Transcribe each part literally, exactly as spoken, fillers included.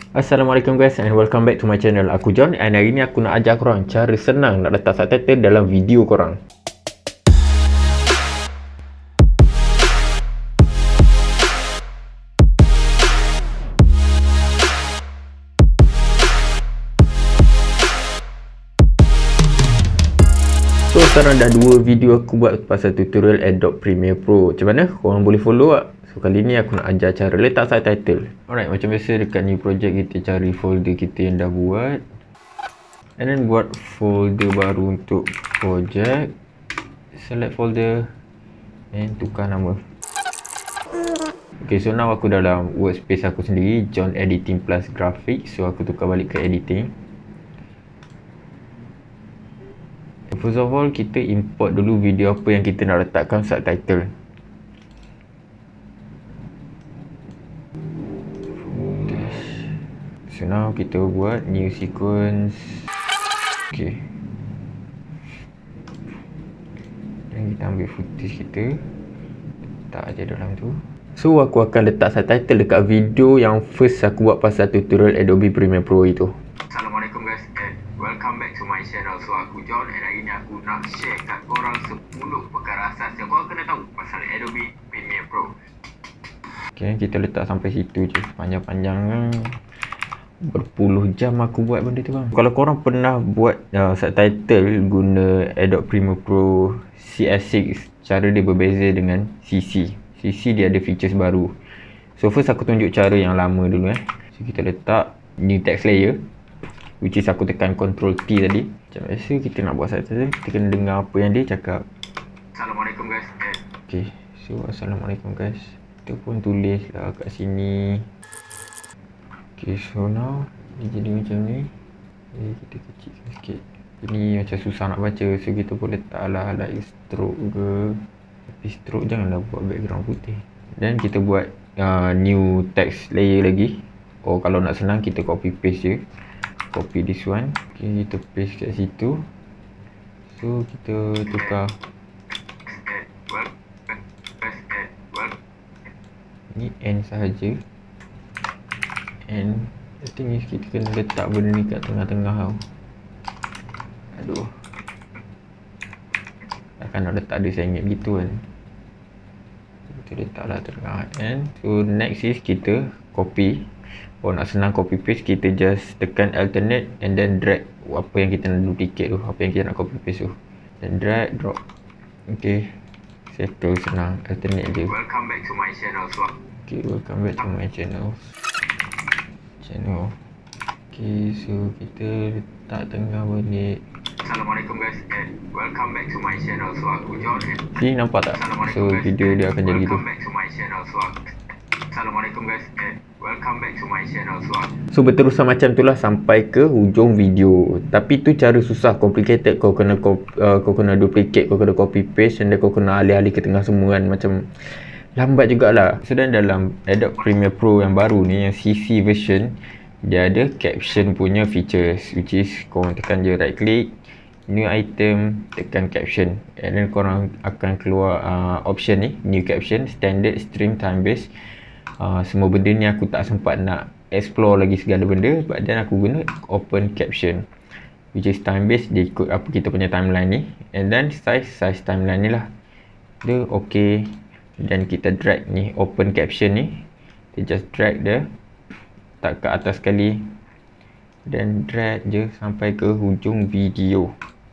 Assalamualaikum guys and welcome back to my channel. Aku John and hari ni aku nak ajar korang cara senang nak letak subtitle dalam video korang. So sekarang dah dua video aku buat pasal tutorial Adobe Premiere Pro. Macam mana? Korang boleh follow tak? So kali ni aku nak ajar cara letak subtitle. Alright, macam biasa dekat new project kita cari folder kita yang dah buat. And then buat folder baru untuk project. Select folder and tukar nama. Okay, so now aku dalam workspace aku sendiri, John Editing plus Graphics. So aku tukar balik ke editing. First of all, kita import dulu video apa yang kita nak letakkan subtitle. So now kita buat new sequence. Okay. Dan kita ambil footage kita, letak aja dalam tu. So aku akan letak subtitle dekat video yang first aku buat pasal tutorial Adobe Premiere Pro itu. Assalamualaikum guys and welcome back to my channel. So aku John and hari ni aku nak share kat korang sepuluh perkara asas yang korang kena tahu pasal Adobe Premiere Pro. Okay, kita letak sampai situ je. Panjang-panjang berpuluh jam aku buat benda tu bang. Kalau korang pernah buat uh, subtitle guna Adobe Premiere Pro C S six, cara dia berbeza dengan C C. C C dia ada features baru. So first aku tunjuk cara yang lama dulu eh. So kita letak new text layer, which is aku tekan control T tadi. Macam biasa kita nak buat subtitle, kita kena dengar apa yang dia cakap. Assalamualaikum guys. Okay, so Assalamualaikum guys. Kita pun tulis lah kat sini. Okay, so now dia jadi macam ni. Jadi kita kecilkan sikit. Ini macam susah nak baca, so kita boleh letaklah like stroke ke. Tapi stroke janganlah buat background putih. Dan kita buat uh, new text layer lagi. Oh, kalau nak senang kita copy paste je. Copy this one. Okay, kita paste kat situ. So kita tukar. Ni N sahaja. And I think kita kena letak benda ni kat tengah-tengah tau. Aduh, takkan nak letak dia saya ingat gitu kan. Kita letaklah tengah. And so next is kita copy. Oh, nak senang copy paste, kita just tekan alternate and then drag apa yang kita nak duplicate tu, apa yang kita nak copy paste tu. Dan drag, drop. Okay, settle, senang. Alternate je. Welcome back to my channel. So Okay, welcome back to my channel. Channel. Okay, so kita letak tengah balik. Assalamualaikum guys and welcome back to my channel. So aku John and Ni nampak tak? So video dia akan jadi tu. welcome back to my channel. So Assalamualaikum guys and welcome back to my channel. So So berterusan macam tu lah sampai ke hujung video. Tapi tu cara susah, complicated. Kau kena uh, kau kena duplicate, kau kena copy paste, dan kau kena alih-alih ke tengah semua kan. Macam lambat jugalah. So dan dalam Adobe Premiere Pro yang baru ni, yang C C version, dia ada caption punya features, which is korang tekan je right click, new item, tekan caption, and then korang akan keluar uh, option ni, new caption, standard, stream, time base. Uh, semua benda ni aku tak sempat nak explore lagi segala benda, but then aku guna open caption, which is time base, dia ikut apa kita punya timeline ni. And then size, size timeline ni lah dia okay. Dan kita drag ni open caption ni, kita just drag dia tak ke atas sekali, dan drag je sampai ke hujung video.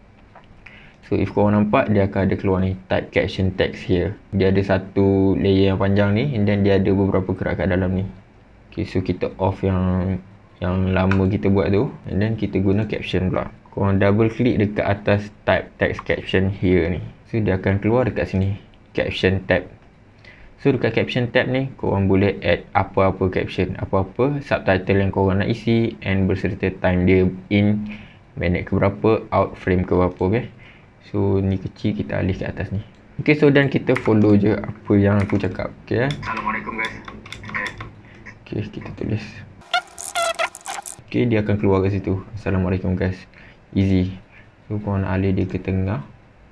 So if korang nampak, dia akan ada keluar ni type caption text here. Dia ada satu layer yang panjang ni, and then dia ada beberapa gerak kat dalam ni. Okay, so kita off yang yang lama kita buat tu, and then kita guna caption pula. Korang double click dekat atas type text caption here ni, so dia akan keluar dekat sini caption tab. So dekat caption tab ni, korang boleh add apa-apa caption, apa-apa subtitle yang korang nak isi, and berserta time dia, in minit ke berapa, out frame ke berapa. Okay, so ni kecil, kita alih ke atas ni. Okay, so dan kita follow je apa yang aku cakap. Okay, eh? Assalamualaikum guys. Okay, kita tulis. Okay, dia akan keluar kat situ. Assalamualaikum guys. Easy. So korang nak alih dia ke tengah,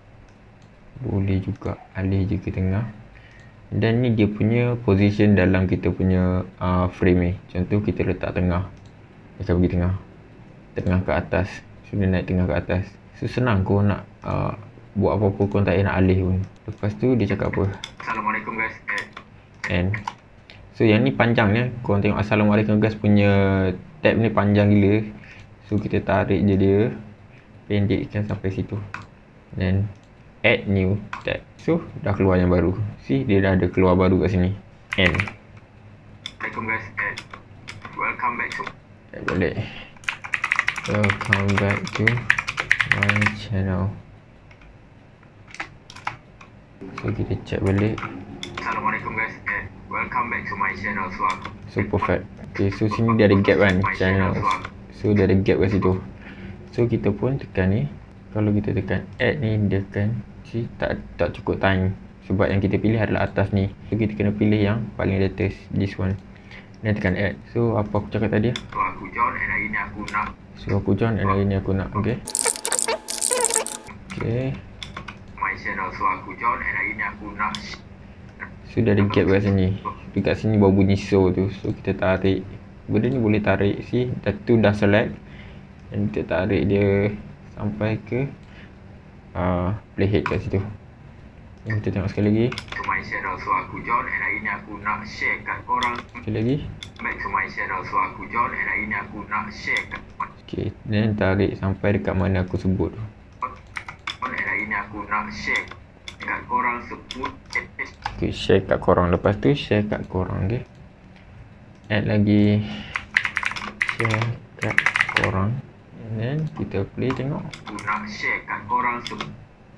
boleh juga alih je ke tengah. Dan ni dia punya position dalam kita punya uh, frame ni. Contoh kita letak tengah. Dia akan pergi tengah. Tengah ke atas. So dia naik tengah ke atas. So senang kau nak uh, buat apa-apa kau tak payah nak alih pun. Lepas tu dia cakap apa? Assalamualaikum guys. And so yang ni panjang ya. Korang tengok Assalamualaikum guys punya tab ni panjang gila. So kita tarik je dia, pendekkan sampai situ. Then add new tab. So dah keluar yang baru. See, dia dah ada keluar baru kat sini. And Assalamualaikum guys. Welcome back to Add balik. Welcome back to my channel. So kita check balik. Assalamualaikum guys. Welcome back to my channel. So, So perfect. Okay, so sini dia ada gap kan, channel. So dia ada gap kat situ. So kita pun tekan ni. Kalau kita tekan add ni, dia akan see, tak tak cukup time. Sebab yang kita pilih adalah atas ni. So kita kena pilih yang paling atas, this one. Dan tekan add. So apa aku cakap tadi? So aku John and hari ni aku nak So aku John and hari ni aku nak. Okay. Okay. my channel. So aku John and hari ni aku nak So dah ada gap kat sini. Dekat sini baru bunyi so tu. So kita tarik. Benda ni boleh tarik. See, dah tu dah select. Dan kita tarik dia sampai ke uh, playhead kat situ. Dan kita tengok sekali lagi. to my channel. So aku John and hari ni aku nak share kat korang. Sekali lagi. Back to my channel. So aku John and hari ni aku nak share kat Okay, then tarik sampai dekat mana aku sebut tu. and hari ni aku nak share kat korang sepuluh Okay, share kat korang. Lepas tu share kat korang. Okay. Add lagi. Share kat korang. And then kita play tengok. aku nak share kat korang sepuluh.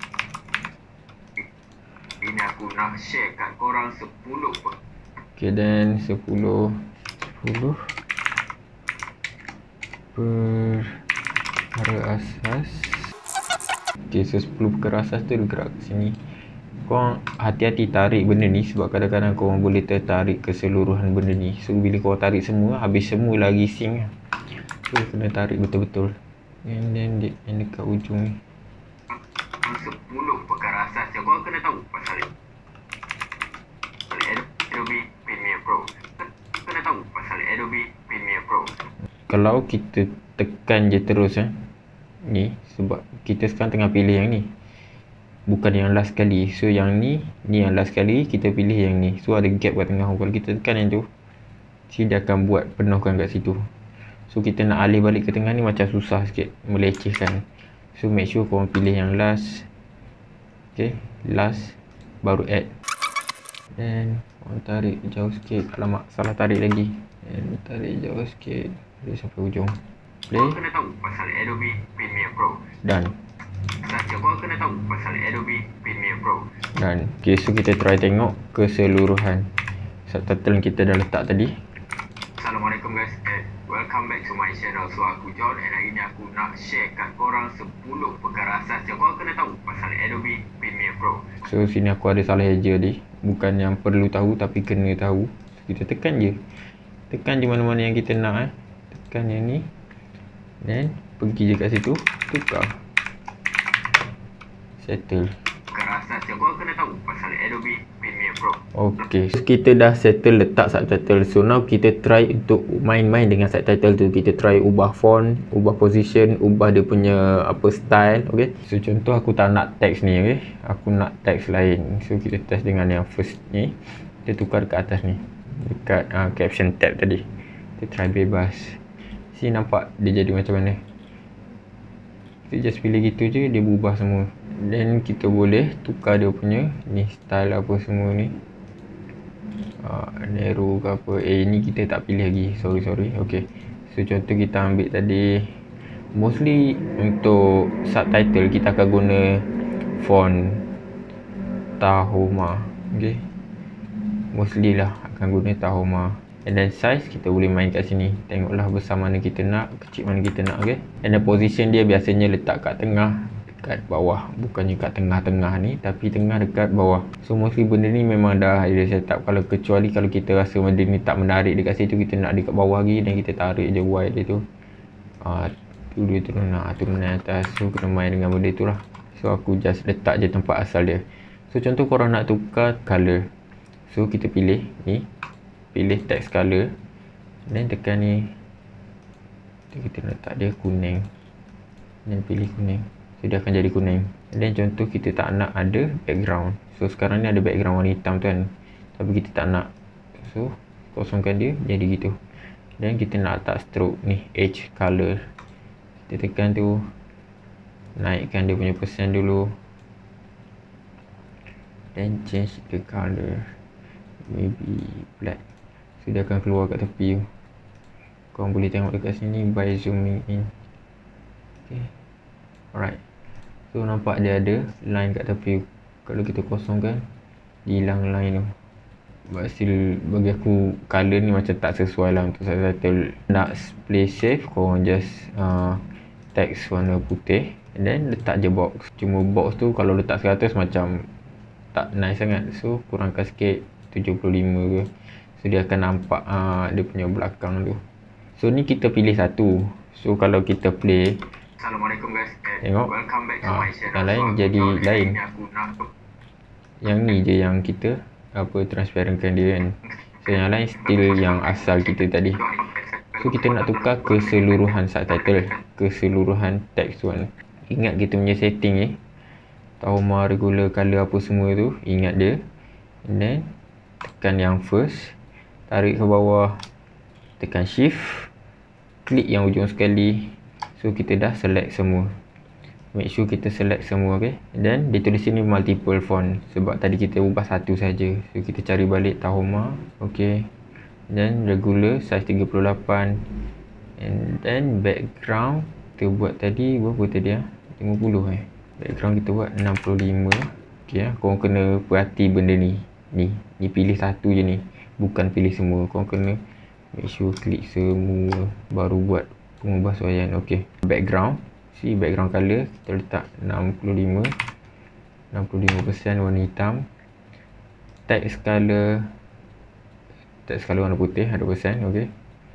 Ini aku nak share kat korang sepuluh. Okay, then sepuluh sepuluh perkara asas. Okay, so sepuluh perkara asas tu dia gerak ke sini. Korang hati-hati tarik benda ni sebab kadang-kadang korang boleh tertarik keseluruhan benda ni. So bila korang tarik semua, habis semua lagi sync. So kena tarik betul-betul. And then dia yang dekat ujung ni. sepuluh perkara asas yang korang kena tahu pasal Adobe Premiere Pro. Kena tahu pasal Adobe Premiere Pro. Kalau kita tekan je terus eh, ni sebab kita sekarang tengah pilih yang ni, bukan yang last sekali. So yang ni, ni yang last sekali, kita pilih yang ni. So ada gap kat tengah. Kalau kita tekan yang tu, si dia akan buat penuhkan kat situ. So kita nak alih balik ke tengah ni macam susah sikit, melecehkan. So make sure korang pilih yang last. Okay, last baru add. Dan korang tarik jauh sikit. Alamak, salah tarik lagi. Dan tarik jauh sikit, tarik sampai ujung. Play. Korang kena tahu pasal Adobe Premiere Pro. Dan Saja korang kena tahu pasal Adobe Premiere Pro. Dan okay, so kita try tengok keseluruhan subtitle yang kita dah letak tadi. Assalamualaikum guys. Eh, welcome back to my channel. So aku John and hari ni aku nak share kat korang sepuluh perkara asas yang korang kena tahu pasal Adobe Premiere Pro. So sini aku ada salah eja tadi. Bukan yang perlu tahu tapi kena tahu. So, kita tekan je. Tekan je mana-mana yang kita nak eh. Tekan yang ni. Then pergi je kat situ, tukar. Settle. Perkara asas yang korang kena tahu pasal Adobe Premiere Pro. Okay, so kita dah settle letak subtitle. So now kita try untuk main-main dengan subtitle tu. Kita try ubah font, ubah position, ubah dia punya apa style. Okay, so contoh aku tak nak teks ni. Okay, aku nak teks lain. So kita test dengan yang first ni. Kita tukar ke atas ni, dekat uh, caption tab tadi. Kita try bebas. Si nampak dia jadi macam mana. Kita just pilih gitu je, dia berubah semua. Then kita boleh tukar dia punya ni style apa semua ni. Uh, narrow ke apa. Eh ni kita tak pilih lagi. Sorry sorry. Okay. So contoh kita ambil tadi. Mostly untuk subtitle kita akan guna font Tahoma. Okay. Mostly lah akan guna Tahoma. And then size kita boleh main kat sini. Tengoklah besar mana kita nak, kecil mana kita nak. Okay. And then position dia biasanya letak kat tengah, dekat bawah. Bukannya kat tengah-tengah ni, tapi tengah dekat bawah. So mostly benda ni memang dah ada setup. Kalau kecuali kalau kita rasa benda ni tak menarik dekat situ, kita nak dekat bawah lagi, dan kita tarik je wide dia tu. Ah, tu dia turun nak turun naik atas. So kena main dengan benda tu lah. So aku just letak je tempat asal dia. So contoh korang nak tukar color. So kita pilih ni, pilih text color, then tekan ni Kita letak dia kuning dan pilih kuning, so dia akan jadi kuning. Dan contoh kita tak nak ada background, so sekarang ni ada background warna hitam tu kan, tapi kita tak nak, so kosongkan dia jadi gitu. Dan kita nak letak stroke ni, edge color, kita tekan tu, naikkan dia punya persen dulu, dan change the color, maybe black, so dia akan keluar kat tepi tu. Korang boleh tengok dekat sini by zooming in. Okay, alright, so nampak dia ada line kat tepi. Kalau kita kosongkan, dia hilang line tu. But still bagi aku color ni macam tak sesuai lah untuk subtitle. Nak play safe, korang just uh, text warna putih and then letak je box. Cuma box tu kalau letak seratus macam tak nice sangat, so kurangkan sikit tujuh puluh lima ke, so dia akan nampak uh, dia punya belakang tu. So ni kita pilih satu, so kalau kita play, Assalamualaikum guys, tengok welcome back to uh, my channel. yang lain So, jadi aku lain. aku nak... Yang ni je yang kita apa transparentkan dia kan, so yang lain still yang asal kita tadi. So kita nak tukar keseluruhan subtitle, keseluruhan teks tu kan. Ingat kita punya setting ni, Tahoma, regular, color apa semua tu, ingat dia. And then tekan yang first, tarik ke bawah, tekan shift, klik yang ujung sekali. So kita dah select semua, make sure kita select semua, okay. Dan dia tulis sini multiple font sebab tadi kita ubah satu saja. So kita cari balik Tahoma, okay. Dan regular size tiga puluh lapan, and then background kita buat tadi berapa tadi ah? lima puluh eh. Background kita buat enam puluh lima. Okay ah, korang kena perhati benda ni. Ni, ni pilih satu je ni, bukan pilih semua. Korang kena make sure klik semua baru buat pengubahsuaian. Okay, background, si background color kita letak enam puluh lima, enam puluh lima persen warna hitam. Text color, text color warna putih seratus persen, okay.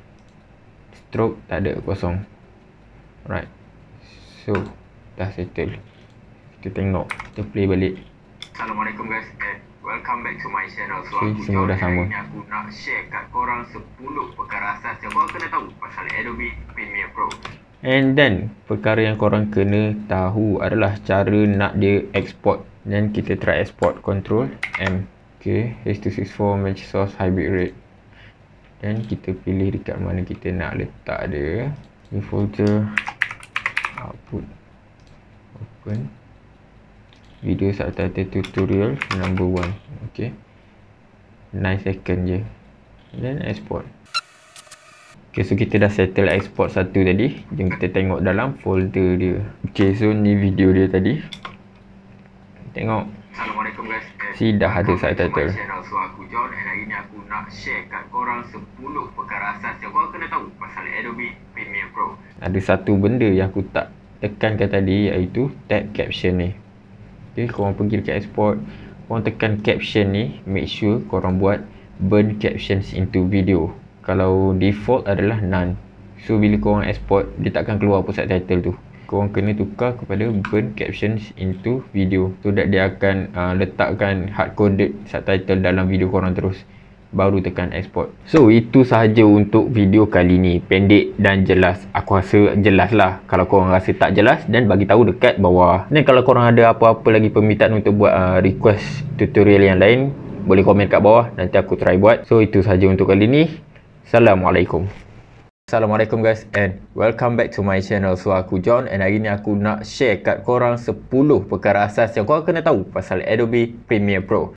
Stroke tak ada, kosong. Alright, so dah settle. Kita tengok, kita play balik. Assalamualaikum guys, and welcome back to my channel. So Okay, aku semua John, dah sama. hari ni aku nak share kat korang sepuluh perkara asas yang korang kena tahu pasal Adobe Premiere Pro. And then perkara yang korang kena tahu adalah cara nak dia export. Dan kita try export, Control M. Okay, H two sixty-four match source hybrid rate. Dan kita pilih dekat mana kita nak letak dia. New folder, output, open, video subtitle tutorial number one. Okay, nine second je. Dan export. Okay, so kita dah settle export satu tadi. Jom kita tengok dalam folder dia. Okay, so ni video dia tadi. Tengok. Assalamualaikum guys, Si dah ada welcome back to subtitle. my channel. So aku John, and hari ni aku nak share kat korang sepuluh perkara asas yang korang kena tahu pasal Adobe Premiere Pro. Ada satu benda yang aku tak tekankan tadi, iaitu tab caption ni. Okay, korang pergi dekat export, korang tekan caption ni, make sure korang buat burn captions into video. Kalau default adalah none. So bila korang export, dia takkan keluar pun subtitle tu. Korang kena tukar kepada burn captions into video, so that dia akan uh, letakkan hard coded subtitle dalam video korang terus. Baru tekan export. So itu sahaja untuk video kali ni, pendek dan jelas. Aku rasa jelas lah. Kalau korang rasa tak jelas, dan bagi tahu dekat bawah. Dan kalau korang ada apa-apa lagi permintaan untuk buat uh, request tutorial yang lain, boleh komen kat bawah, nanti aku try buat. So itu sahaja untuk kali ni. Assalamualaikum. Assalamualaikum guys, and welcome back to my channel. So aku John, and hari ni aku nak share kat korang sepuluh perkara asas yang korang kena tahu pasal Adobe Premiere Pro.